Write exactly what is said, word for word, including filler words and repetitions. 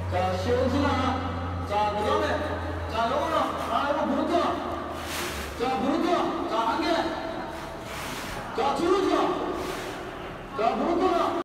자, 시원시나. 자, 그 다음에, 자, 요거는, 아, 이거 브루트. 자, 브루트. 자, 한 개. 자, 줄여줘. 자, 브루트는.